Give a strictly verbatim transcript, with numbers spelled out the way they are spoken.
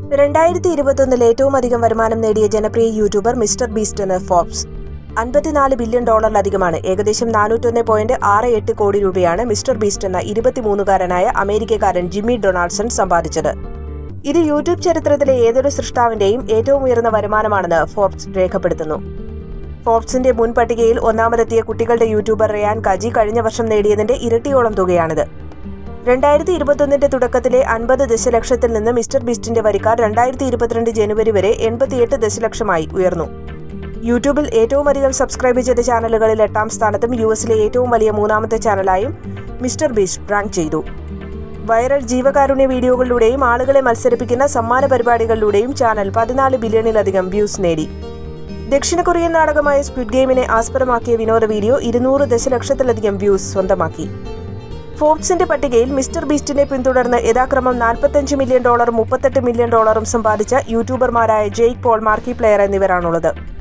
രണ്ടായിരത്തി ഇരുപത്തൊന്നിൽ ഏറ്റവും അധികം വരുമാനം നേടിയ ജനപ്രിയ യൂട്യൂബർ മിസ്റ്റർ ബീസ്റ്റ് എന്ന് ഫോർബ്സ്. അൻപത്തിനാല് ബില്യൺ ഡോളറിലധികമാണ്, ഏകദേശം നാനൂറ്റൊന്ന് പോയിന്റ് ആറ് എട്ട് കോടി രൂപയാണ് മിസ്റ്റർ ബീസ്റ്റ് എന്ന ഇരുപത്തിമൂന്നുകാരനായ അമേരിക്കക്കാരൻ ജിമ്മി ഡൊണാൾഡ്സൺ സമ്പാദിച്ചത്. ഇത് യൂട്യൂബ് ചരിത്രത്തിലെ ഏതൊരു സൃഷ്ടാവിന്റെയും ഏറ്റവും ഉയർന്ന വരുമാനമാണെന്ന് ഫോർബ്സ് രേഖപ്പെടുത്തുന്നു. ഫോർബ്സിന്റെ മുൻ പട്ടികയിൽ ഒന്നാമതെത്തിയ കുട്ടികളുടെ യൂട്യൂബർ റയാൻ കാജി കഴിഞ്ഞ വർഷം നേടിയതിന്റെ ഇരട്ടിയോളം തുകയാണിത്. രണ്ടായിരത്തി ഇരുപത്തൊന്നിന്റെ തുടക്കത്തിലെ അൻപത് ദശലക്ഷത്തിൽ നിന്ന് മിസ്റ്റർ ബീസ്റ്റിന്റെ വരിക്കാർ രണ്ടായിരത്തി ഇരുപത്തിരണ്ട് ജനുവരി വരെ എൺപത്തിയെട്ട് ദശലക്ഷമായി ഉയർന്നു. യൂട്യൂബിൽ ഏറ്റവും അധികം സബ്സ്ക്രൈബ് ചെയ്ത ചാനലുകളിൽ എട്ടാം സ്ഥാനത്തും യു എസിലെ ഏറ്റവും വലിയ മൂന്നാമത്തെ ചാനലായും മിസ്റ്റർ ബീസ്റ്റ് റാങ്ക് ചെയ്തു. വൈറൽ ജീവകാരുണ്യ വീഡിയോകളിലൂടെയും ആളുകളെ മത്സരിപ്പിക്കുന്ന സമ്മാന പരിപാടികളിലൂടെയും ചാനൽ പതിനാല് ബില്യണിലധികം വ്യൂസ് നേടി. ദക്ഷിണ കൊറിയൻ നാടകമായ സ്ക്വിഡ് ഗെയിമിനെ ആസ്പദമാക്കിയ വിനോദ വീഡിയോ ഇരുന്നൂറ് ദശലക്ഷത്തിലധികം വ്യൂസ് സ്വന്തമാക്കി. ഫോർബ്സിന്റെ പട്ടികയിൽ മിസ്റ്റർ ബീസ്റ്റിനെ പിന്തുടർന്ന് യഥാക്രമം നാൽപ്പത്തഞ്ച് മില്യൺ ഡോളറും മുപ്പത്തെട്ട് മില്യൺ ഡോളറും സമ്പാദിച്ച യൂട്യൂബർമാരായ ജെയ്ക്ക് പോൾ, മാർക്കി പ്ലെയർ എന്നിവരാണുള്ളത്.